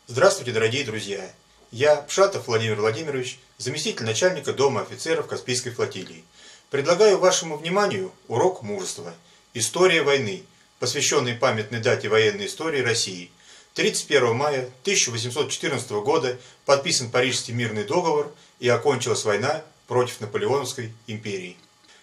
Здравствуйте, дорогие друзья! Я, Пшатов Владимир Владимирович, заместитель начальника Дома офицеров Каспийской флотилии. Предлагаю вашему вниманию урок мужества. История войны, посвященный памятной дате военной истории России. 31 мая 1814 года подписан Парижский мирный договор и окончилась война против Наполеоновской империи.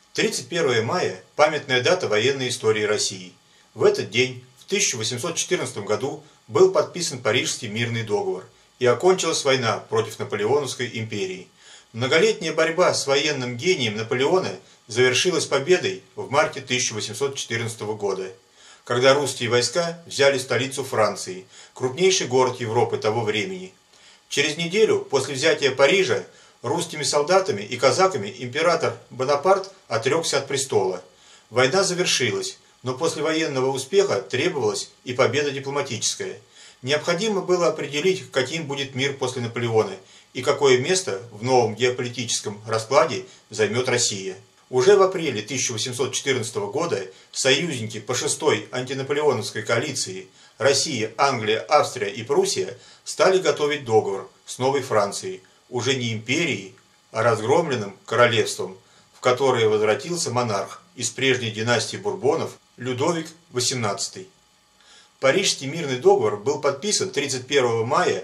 31 мая – памятная дата военной истории России. В этот день, в 1814 году, был подписан Парижский мирный договор и окончилась война против Наполеоновской империи. Многолетняя борьба с военным гением Наполеона завершилась победой в марте 1814 года, когда русские войска взяли столицу Франции, крупнейший город Европы того времени. Через неделю после взятия Парижа русскими солдатами и казаками император Бонапарт отрекся от престола. Война завершилась, но после военного успеха требовалась и победа дипломатическая. Необходимо было определить, каким будет мир после Наполеона и какое место в новом геополитическом раскладе займет Россия. Уже в апреле 1814 года союзники по 6-й антинаполеоновской коалиции Россия, Англия, Австрия и Пруссия стали готовить договор с новой Францией, уже не империей, а разгромленным королевством, в которое возвратился монарх из прежней династии Бурбонов Людовик XVIII. Парижский мирный договор был подписан 31 мая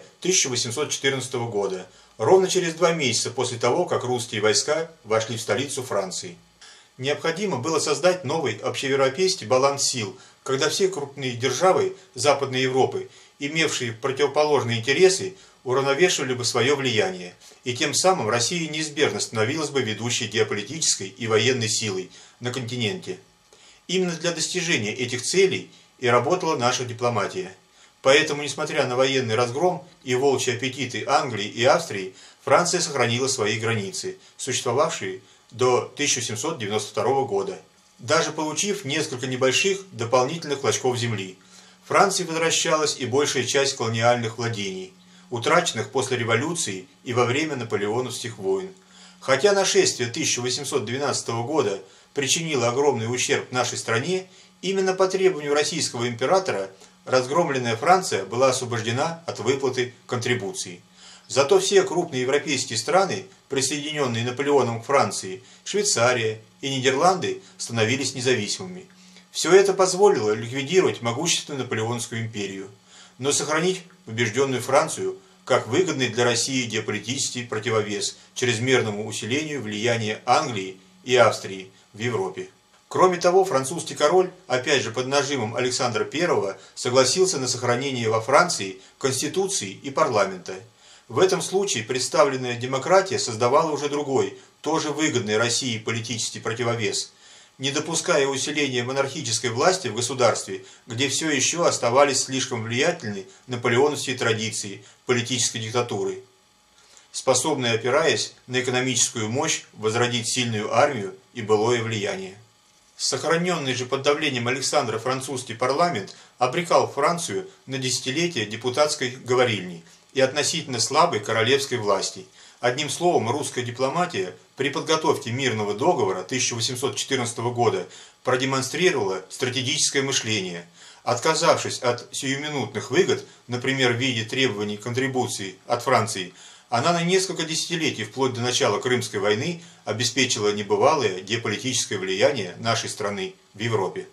1814 года, ровно через 2 месяца после того, как русские войска вошли в столицу Франции. Необходимо было создать новый общеевропейский баланс сил, когда все крупные державы Западной Европы, имевшие противоположные интересы, уравновешивали бы свое влияние, и тем самым Россия неизбежно становилась бы ведущей геополитической и военной силой на континенте. Именно для достижения этих целей и работала наша дипломатия. Поэтому, несмотря на военный разгром и волчьи аппетиты Англии и Австрии, Франция сохранила свои границы, существовавшие до 1792 года, даже получив несколько небольших дополнительных клочков земли. Франции возвращалась и большая часть колониальных владений, утраченных после революции и во время наполеоновских войн. Хотя нашествие 1812 года причинило огромный ущерб нашей стране, именно по требованию российского императора разгромленная Франция была освобождена от выплаты контрибуций. Зато все крупные европейские страны, присоединенные Наполеоном к Франции, Швейцария и Нидерланды, становились независимыми. Все это позволило ликвидировать могущественную Наполеоновскую империю, но сохранить побежденную Францию как выгодный для России геополитический противовес чрезмерному усилению влияния Англии и Австрии в Европе. Кроме того, французский король, опять же под нажимом Александра I, согласился на сохранение во Франции конституции и парламента. В этом случае представленная демократия создавала уже другой, тоже выгодный России политический противовес, не допуская усиления монархической власти в государстве, где все еще оставались слишком влиятельны наполеоновские традиции политической диктатуры, способные, опираясь на экономическую мощь, возродить сильную армию и былое влияние. Сохраненный же под давлением Александра французский парламент обрекал Францию на десятилетия депутатской говорильни и относительно слабой королевской власти. Одним словом, русская дипломатия при подготовке мирного договора 1814 года продемонстрировала стратегическое мышление, отказавшись от сиюминутных выгод, например, в виде требований контрибуций от Франции. Она на несколько десятилетий, вплоть до начала Крымской войны, обеспечила небывалое геополитическое влияние нашей страны в Европе.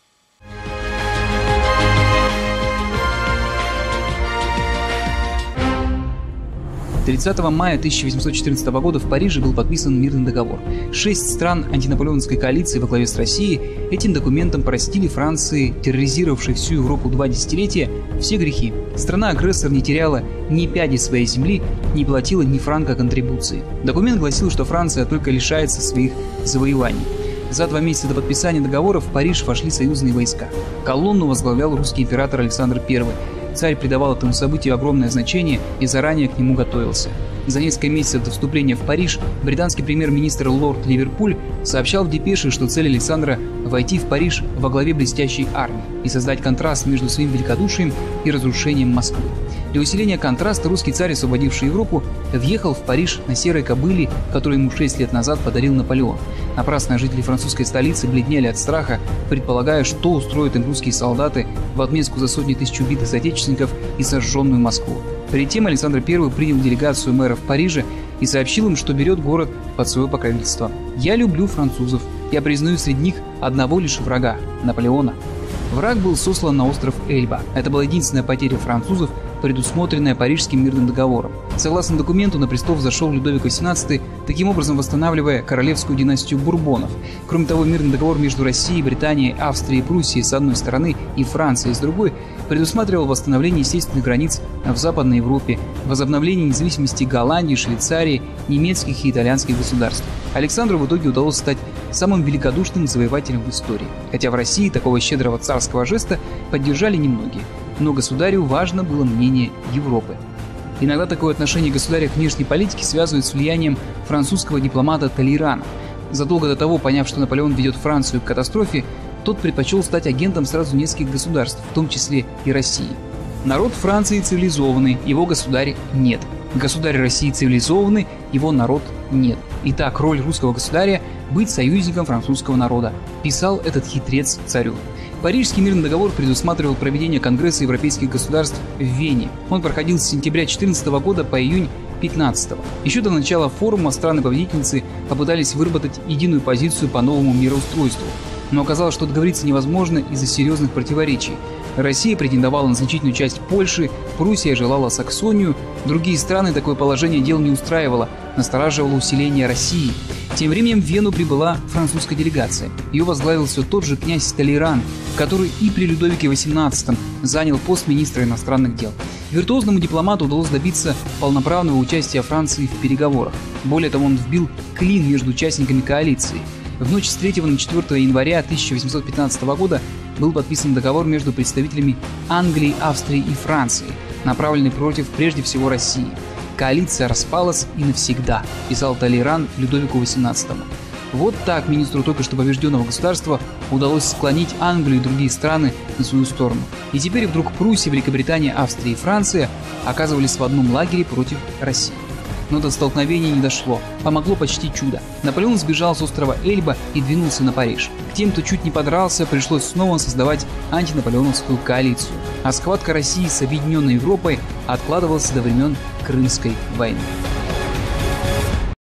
30 мая 1814 года в Париже был подписан мирный договор. 6 стран антинаполеоновской коалиции во главе с Россией этим документом простили Франции, терроризировавшей всю Европу 2 десятилетия, все грехи. Страна-агрессор не теряла ни пяди своей земли, не платила ни франка контрибуции. Документ гласил, что Франция только лишается своих завоеваний. За 2 месяца до подписания договора в Париж вошли союзные войска. Колонну возглавлял русский император Александр I. Царь придавал этому событию огромное значение и заранее к нему готовился. За несколько месяцев до вступления в Париж британский премьер-министр лорд Ливерпуль сообщал в депеше, что цель Александра – войти в Париж во главе блестящей армии и создать контраст между своим великодушием и разрушением Москвы. Для усиления контраста русский царь, освободивший Европу, въехал в Париж на серой кобыле, которую ему 6 лет назад подарил Наполеон. Напрасно жители французской столицы бледнели от страха, предполагая, что устроят им русские солдаты в отместку за сотни тысяч убитых соотечественников и сожженную Москву. Перед тем Александр I принял делегацию мэров Парижа и сообщил им, что берет город под свое покровительство. «Я люблю французов. Я признаю среди них одного лишь врага – Наполеона». Враг был сослан на остров Эльба. Это была единственная потеря французов, предусмотренная Парижским мирным договором. Согласно документу, на престол взошел Людовик XVIII, таким образом восстанавливая королевскую династию Бурбонов. Кроме того, мирный договор между Россией, Британией, Австрией и Пруссией с одной стороны и Францией с другой предусматривал восстановление естественных границ в Западной Европе, возобновление независимости Голландии, Швейцарии, немецких и итальянских государств. Александру в итоге удалось стать самым великодушным завоевателем в истории, хотя в России такого щедрого царского жеста поддержали немногие. Но государю важно было мнение Европы. Иногда такое отношение государя к внешней политике связывают с влиянием французского дипломата Толейрана. Задолго до того, поняв, что Наполеон ведет Францию к катастрофе, тот предпочел стать агентом сразу нескольких государств, в том числе и России. Народ Франции цивилизованный, его государь нет. Государь России цивилизованный, его народ нет. Итак, роль русского государя – быть союзником французского народа, писал этот хитрец царю. Парижский мирный договор предусматривал проведение Конгресса европейских государств в Вене. Он проходил с сентября 2014 года по июнь 2015. Еще до начала форума страны-победительницы попытались выработать единую позицию по новому мироустройству. Но оказалось, что договориться невозможно из-за серьезных противоречий. Россия претендовала на значительную часть Польши, Пруссия желала Саксонию, другие страны такое положение дел не устраивало, настораживало усиление России. Тем временем в Вену прибыла французская делегация. Ее возглавил все тот же князь Толейран, который и при Людовике XVIII занял пост министра иностранных дел. Виртуозному дипломату удалось добиться полноправного участия Франции в переговорах. Более того, он вбил клин между участниками коалиции. В ночь с 3 на 4 января 1815 года был подписан договор между представителями Англии, Австрии и Франции, направленный против прежде всего России. «Коалиция распалась и навсегда», писал Толейран Людовику XVIII. Вот так министру только что побежденного государства удалось склонить Англию и другие страны на свою сторону. И теперь вдруг Пруссия, Великобритания, Австрия и Франция оказывались в одном лагере против России. Но до столкновения не дошло. Помогло почти чудо. Наполеон сбежал с острова Эльба и двинулся на Париж. К тем, кто чуть не подрался, пришлось снова создавать антинаполеоновскую коалицию. А схватка России с объединенной Европой откладывалась до времен Крымской войны.